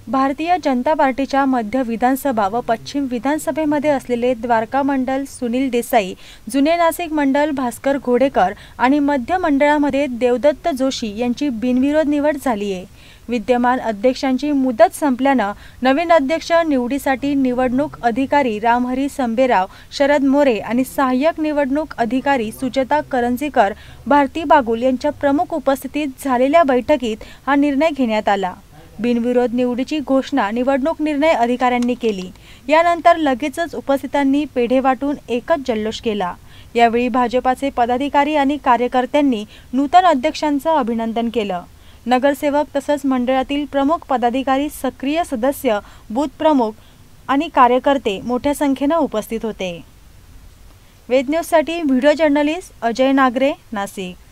भारतीय जनता पार्टीच्या मध्य विधानसभा व पश्चिम विधानसभेमध्ये असलेले द्वारका मंडल सुनील देसाई, जुने नाशिक मंडल भास्कर घोडेकर आणि मध्य मंडळामध्ये देवदत्त जोशी यांची बिनविरोध निवड झाली आहे। विद्यमान अध्यक्षांची मुदत संपल्याने नवीन अध्यक्ष निवडीसाठी निवडणूक अधिकारी रामहरी संबेराव, शरद मोरे आणि सहाय्यक निवडणूक अधिकारी सुजाता करंजीकर, भारती बागुल यांच्या प्रमुख उपस्थितीत झालेल्या बैठकीत हा निर्णय घेण्यात आला। बिनविरोध निवडीची घोषणा निवडणूक निर्णय अधिकाऱ्यांनी केली। यानंतर लगेचच उपस्थितांनी पेढे वाटून एकच जल्लोष केला। यावेळी भाजपाचे पदाधिकारी आणि कार्यकर्त्यांनी नूतन अध्यक्षांचं अभिनंदन केलं। नगरसेवक तसंच मंडळातील प्रमुख पदाधिकारी, सक्रिय सदस्य, बूथ प्रमुख आणि कार्यकर्ते मोठ्या संख्येने उपस्थित होते। वेद न्यूजसाठी व्हिडिओ जर्नलिस्ट अजय नागरे, नाशिक।